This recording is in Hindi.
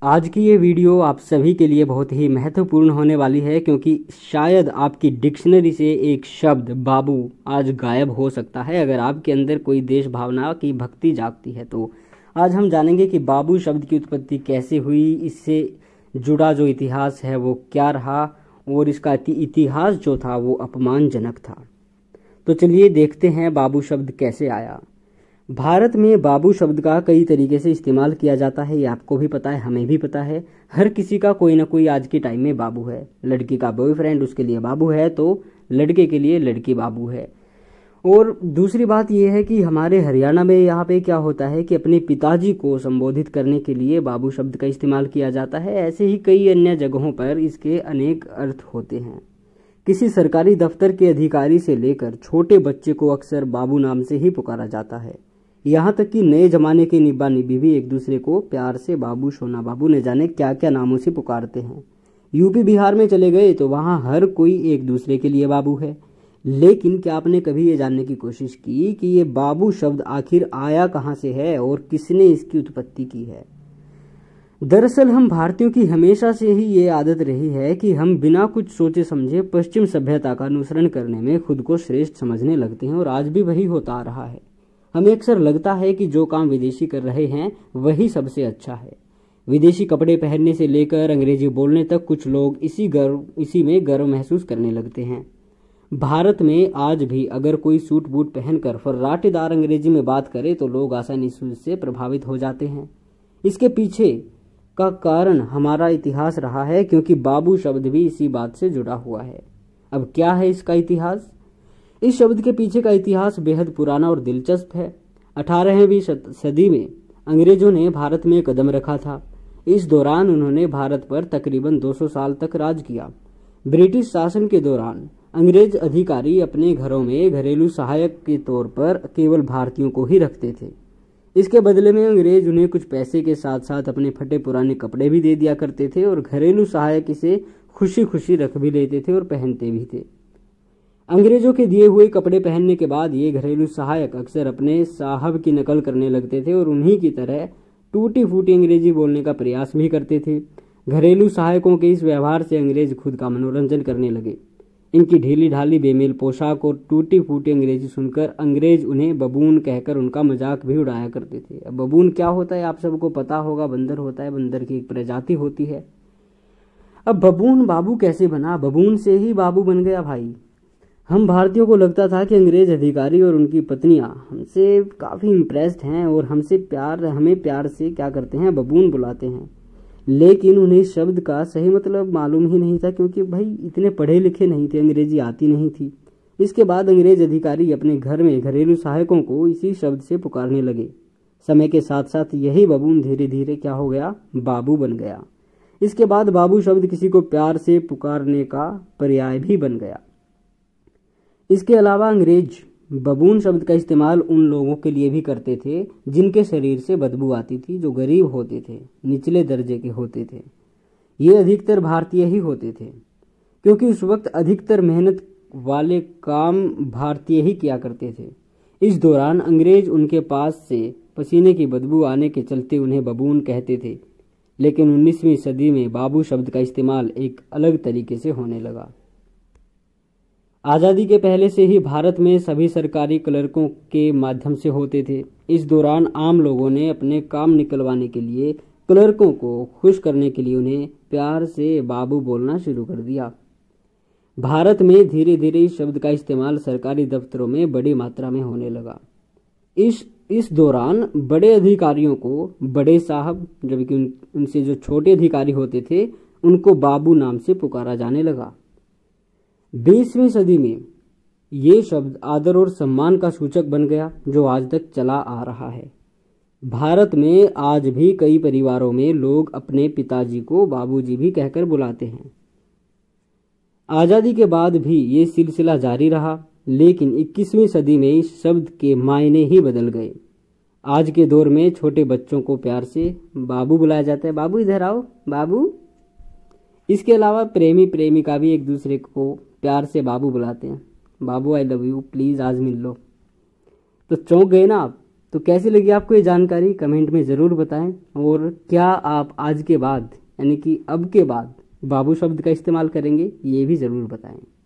आज की ये वीडियो आप सभी के लिए बहुत ही महत्वपूर्ण होने वाली है, क्योंकि शायद आपकी डिक्शनरी से एक शब्द बाबू आज गायब हो सकता है। अगर आपके अंदर कोई देश भावना की भक्ति जागती है तो आज हम जानेंगे कि बाबू शब्द की उत्पत्ति कैसे हुई, इससे जुड़ा जो इतिहास है वो क्या रहा और इसका इतिहास जो था वो अपमानजनक था। तो चलिए देखते हैं बाबू शब्द कैसे आया। भारत में बाबू शब्द का कई तरीके से इस्तेमाल किया जाता है, ये आपको भी पता है, हमें भी पता है। हर किसी का कोई ना कोई आज के टाइम में बाबू है। लड़की का बॉयफ्रेंड उसके लिए बाबू है तो लड़के के लिए लड़की बाबू है। और दूसरी बात यह है कि हमारे हरियाणा में यहाँ पे क्या होता है कि अपने पिताजी को संबोधित करने के लिए बाबू शब्द का इस्तेमाल किया जाता है। ऐसे ही कई अन्य जगहों पर इसके अनेक अर्थ होते हैं। किसी सरकारी दफ्तर के अधिकारी से लेकर छोटे बच्चे को अक्सर बाबू नाम से ही पुकारा जाता है। यहाँ तक कि नए जमाने के निब्बा निब्बी भी एक दूसरे को प्यार से बाबू, सोना बाबू, न जाने क्या क्या नामों से पुकारते हैं। यूपी बिहार में चले गए तो वहाँ हर कोई एक दूसरे के लिए बाबू है। लेकिन क्या आपने कभी ये जानने की कोशिश की कि ये बाबू शब्द आखिर आया कहाँ से है और किसने इसकी उत्पत्ति की है? दरअसल हम भारतीयों की हमेशा से ही ये आदत रही है कि हम बिना कुछ सोचे समझे पश्चिम सभ्यता का अनुसरण करने में खुद को श्रेष्ठ समझने लगते हैं और आज भी वही होता आ रहा है। हमें अक्सर लगता है कि जो काम विदेशी कर रहे हैं वही सबसे अच्छा है। विदेशी कपड़े पहनने से लेकर अंग्रेजी बोलने तक कुछ लोग इसी में गर्व महसूस करने लगते हैं। भारत में आज भी अगर कोई सूट बूट पहनकर फर्राटेदार अंग्रेजी में बात करे तो लोग आसानी से उससे प्रभावित हो जाते हैं। इसके पीछे का कारण हमारा इतिहास रहा है, क्योंकि बाबू शब्द भी इसी बात से जुड़ा हुआ है। अब क्या है इसका इतिहास? इस शब्द के पीछे का इतिहास बेहद पुराना और दिलचस्प है। 18वीं सदी में अंग्रेजों ने भारत में कदम रखा था। इस दौरान उन्होंने भारत पर तकरीबन 200 साल तक राज किया। ब्रिटिश शासन के दौरान अंग्रेज अधिकारी अपने घरों में घरेलू सहायक के तौर पर केवल भारतीयों को ही रखते थे। इसके बदले में अंग्रेज उन्हें कुछ पैसे के साथ साथ अपने फटे पुराने कपड़े भी दे दिया करते थे और घरेलू सहायक इसे खुशी खुशी रख भी लेते थे और पहनते भी थे। अंग्रेजों के दिए हुए कपड़े पहनने के बाद ये घरेलू सहायक अक्सर अपने साहब की नकल करने लगते थे और उन्हीं की तरह टूटी फूटी अंग्रेजी बोलने का प्रयास भी करते थे। घरेलू सहायकों के इस व्यवहार से अंग्रेज खुद का मनोरंजन करने लगे। इनकी ढीली ढाली बेमेल पोशाक और टूटी फूटी अंग्रेजी सुनकर अंग्रेज उन्हें बबून कहकर उनका मजाक भी उड़ाया करते थे। अब बबून क्या होता है आप सबको पता होगा, बंदर होता है, बंदर की एक प्रजाति होती है। अब बबून बाबू कैसे बना? बबून से ही बाबू बन गया भाई। हम भारतीयों को लगता था कि अंग्रेज अधिकारी और उनकी पत्नियां हमसे काफ़ी इम्प्रेस्ड हैं और हमें प्यार से क्या करते हैं, बबून बुलाते हैं। लेकिन उन्हें शब्द का सही मतलब मालूम ही नहीं था, क्योंकि भाई इतने पढ़े लिखे नहीं थे, अंग्रेजी आती नहीं थी। इसके बाद अंग्रेज अधिकारी अपने घर में घरेलू सहायकों को इसी शब्द से पुकारने लगे। समय के साथ साथ यही बबून धीरे धीरे क्या हो गया, बाबू बन गया। इसके बाद बाबू शब्द किसी को प्यार से पुकारने का पर्याय भी बन गया। इसके अलावा अंग्रेज बबून शब्द का इस्तेमाल उन लोगों के लिए भी करते थे जिनके शरीर से बदबू आती थी, जो गरीब होते थे, निचले दर्जे के होते थे। ये अधिकतर भारतीय ही होते थे, क्योंकि उस वक्त अधिकतर मेहनत वाले काम भारतीय ही किया करते थे। इस दौरान अंग्रेज उनके पास से पसीने की बदबू आने के चलते उन्हें बबून कहते थे। लेकिन 19वीं सदी में बाबू शब्द का इस्तेमाल एक अलग तरीके से होने लगा। आज़ादी के पहले से ही भारत में सभी सरकारी क्लर्कों के माध्यम से होते थे। इस दौरान आम लोगों ने अपने काम निकलवाने के लिए क्लर्कों को खुश करने के लिए उन्हें प्यार से बाबू बोलना शुरू कर दिया। भारत में धीरे धीरे इस शब्द का इस्तेमाल सरकारी दफ्तरों में बड़ी मात्रा में होने लगा। इस दौरान बड़े अधिकारियों को बड़े साहब, जबकि उनसे जो छोटे अधिकारी होते थे उनको बाबू नाम से पुकारा जाने लगा। 20वीं सदी में ये शब्द आदर और सम्मान का सूचक बन गया, जो आज तक चला आ रहा है। भारत में आज भी कई परिवारों में लोग अपने पिताजी को बाबूजी भी कहकर बुलाते हैं। आज़ादी के बाद भी ये सिलसिला जारी रहा, लेकिन 21वीं सदी में इस शब्द के मायने ही बदल गए। आज के दौर में छोटे बच्चों को प्यार से बाबू बुलाया जाता है, बाबू इधर आओ बाबू। इसके अलावा प्रेमी प्रेमिका भी एक दूसरे को प्यार से बाबू बुलाते हैं, बाबू आई लव यू, प्लीज़ आज मिल लो। तो चौंक गए ना आप? तो कैसी लगी आपको ये जानकारी कमेंट में ज़रूर बताएं, और क्या आप आज के बाद यानी कि अब के बाद बाबू शब्द का इस्तेमाल करेंगे ये भी ज़रूर बताएं।